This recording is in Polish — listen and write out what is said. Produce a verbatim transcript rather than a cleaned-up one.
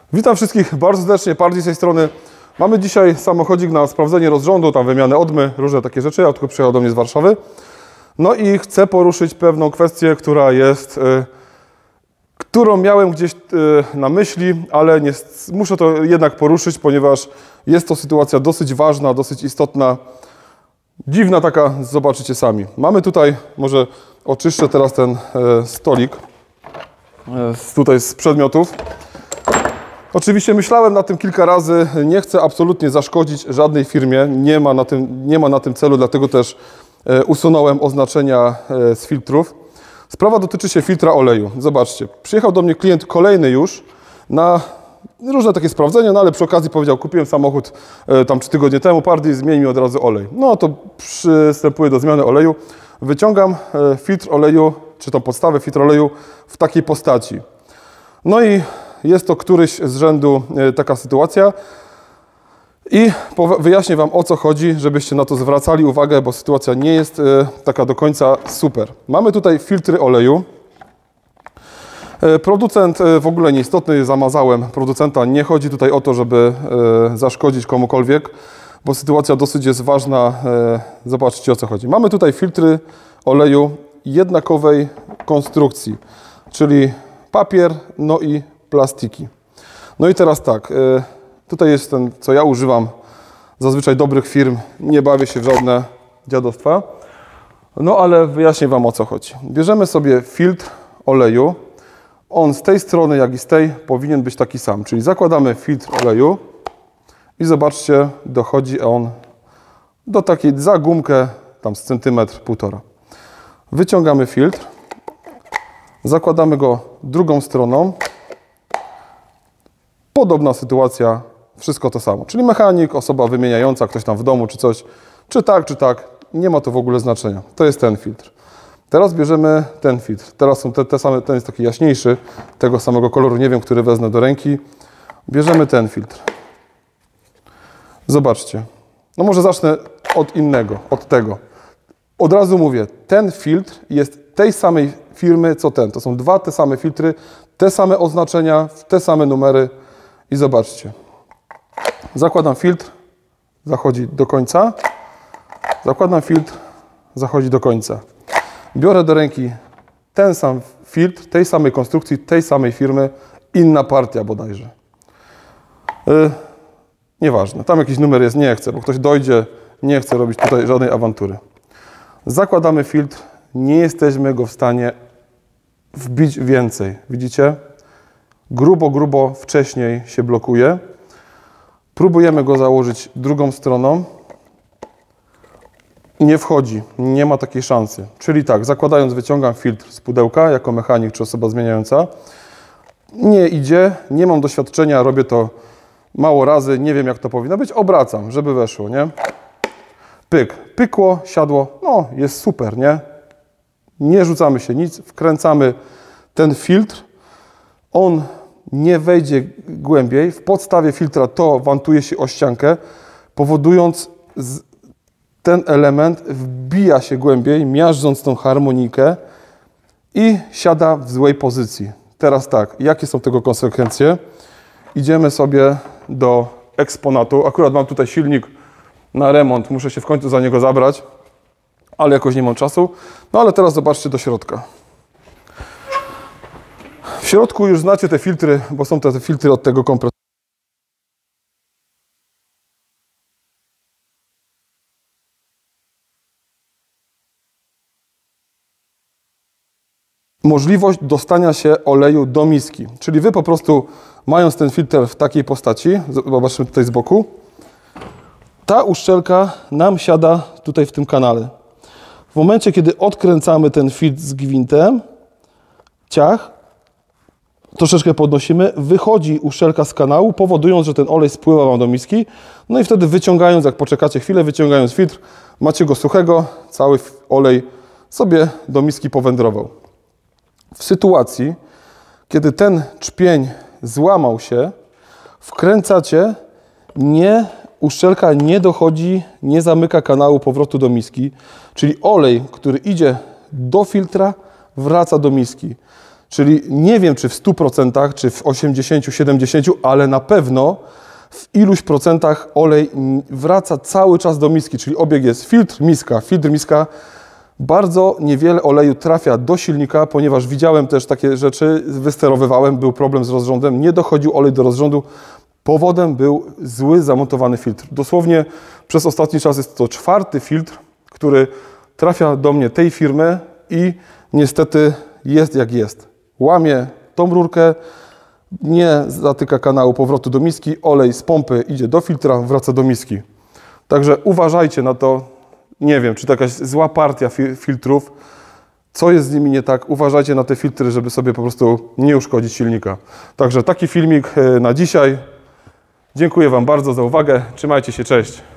Witam wszystkich bardzo serdecznie, Pardi z tej strony. Mamy dzisiaj samochodzik na sprawdzenie rozrządu, tam wymianę odmy, różne takie rzeczy. Ja tylko przyjechał do mnie z Warszawy. No i chcę poruszyć pewną kwestię, która jest, y, którą miałem gdzieś y, na myśli, ale nie, muszę to jednak poruszyć, ponieważ jest to sytuacja dosyć ważna, dosyć istotna. Dziwna taka, zobaczycie sami. Mamy tutaj, może oczyszczę teraz ten y, stolik y, tutaj z przedmiotów. Oczywiście myślałem na tym kilka razy, nie chcę absolutnie zaszkodzić żadnej firmie, nie ma na tym, nie ma na tym celu, dlatego też e, usunąłem oznaczenia e, z filtrów. Sprawa dotyczy się filtra oleju. Zobaczcie, przyjechał do mnie klient kolejny już na różne takie sprawdzenia, no ale przy okazji powiedział, kupiłem samochód e, tam trzy tygodnie temu, Pardi, zmień mi od razu olej. No to przystępuję do zmiany oleju, wyciągam e, filtr oleju, czy tą podstawę filtr oleju w takiej postaci. No i jest to któryś z rzędu taka sytuacja i wyjaśnię Wam, o co chodzi, żebyście na to zwracali uwagę, bo sytuacja nie jest taka do końca super. Mamy tutaj filtry oleju. Producent w ogóle nieistotny, zamazałem producenta. Nie chodzi tutaj o to, żeby zaszkodzić komukolwiek, bo sytuacja dosyć jest ważna. Zobaczcie, o co chodzi. Mamy tutaj filtry oleju jednakowej konstrukcji, czyli papier, no i plastiki. No i teraz tak, tutaj jest ten, co ja używam, zazwyczaj dobrych firm, nie bawię się w żadne dziadostwa, no ale wyjaśnię Wam, o co chodzi. Bierzemy sobie filtr oleju, on z tej strony, jak i z tej powinien być taki sam, czyli zakładamy filtr oleju i zobaczcie, dochodzi on do takiej za gumkę, tam z centymetr, półtora. Wyciągamy filtr, zakładamy go drugą stroną. Podobna sytuacja, wszystko to samo. Czyli mechanik, osoba wymieniająca, ktoś tam w domu czy coś, czy tak, czy tak, nie ma to w ogóle znaczenia. To jest ten filtr. Teraz bierzemy ten filtr. Teraz są te, te same, ten jest taki jaśniejszy, tego samego koloru, nie wiem, który wezmę do ręki. Bierzemy ten filtr. Zobaczcie. No może zacznę od innego, od tego. Od razu mówię, ten filtr jest tej samej firmy, co ten. To są dwa te same filtry, te same oznaczenia, te same numery. I zobaczcie. Zakładam filtr, zachodzi do końca. Zakładam filtr, zachodzi do końca. Biorę do ręki ten sam filtr, tej samej konstrukcji, tej samej firmy, inna partia bodajże. Yy, nieważne, tam jakiś numer jest, nie chcę, bo ktoś dojdzie, nie chcę robić tutaj żadnej awantury. Zakładamy filtr, nie jesteśmy go w stanie wbić więcej. Widzicie? Grubo, grubo wcześniej się blokuje. Próbujemy go założyć drugą stroną. Nie wchodzi, nie ma takiej szansy. Czyli tak, zakładając, wyciągam filtr z pudełka jako mechanik czy osoba zmieniająca. Nie idzie, nie mam doświadczenia, robię to mało razy, nie wiem jak to powinno być. Obracam, żeby weszło, nie? Pyk, pykło, siadło, no jest super, nie? Nie rzucamy się nic, wkręcamy ten filtr. On nie wejdzie głębiej. W podstawie filtra to wantuje się o ściankę, powodując ten element wbija się głębiej, miażdżąc tą harmonikę i siada w złej pozycji. Teraz tak, jakie są tego konsekwencje? Idziemy sobie do eksponatu. Akurat mam tutaj silnik na remont, muszę się w końcu za niego zabrać, ale jakoś nie mam czasu. No ale teraz zobaczcie do środka. W środku już znacie te filtry, bo są te filtry od tego kompresora. Możliwość dostania się oleju do miski. Czyli Wy po prostu, mając ten filtr w takiej postaci, zobaczmy tutaj z boku, ta uszczelka nam siada tutaj w tym kanale. W momencie, kiedy odkręcamy ten filtr z gwintem, ciach, troszeczkę podnosimy, wychodzi uszczelka z kanału, powodując, że ten olej spływa Wam do miski. No i wtedy wyciągając, jak poczekacie chwilę, wyciągając filtr, macie go suchego, cały olej sobie do miski powędrował. W sytuacji, kiedy ten czpień złamał się, wkręcacie, nie, uszczelka nie dochodzi, nie zamyka kanału powrotu do miski, czyli olej, który idzie do filtra, wraca do miski. Czyli nie wiem, czy w stu procentach, czy w osiemdziesięciu, siedemdziesięciu, ale na pewno w iluś procentach olej wraca cały czas do miski, czyli obieg jest filtr, miska, filtr, miska. Bardzo niewiele oleju trafia do silnika, ponieważ widziałem też takie rzeczy, wysterowywałem, był problem z rozrządem, nie dochodził olej do rozrządu. Powodem był zły zamontowany filtr. Dosłownie przez ostatni czas jest to czwarty filtr, który trafia do mnie tej firmy i niestety jest jak jest. Łamie tą rurkę, nie zatyka kanału powrotu do miski, olej z pompy idzie do filtra, wraca do miski. Także uważajcie na to. Nie wiem, czy to jakaś zła partia fi filtrów. Co jest z nimi nie tak? Uważajcie na te filtry, żeby sobie po prostu nie uszkodzić silnika. Także taki filmik na dzisiaj. Dziękuję Wam bardzo za uwagę. Trzymajcie się, cześć.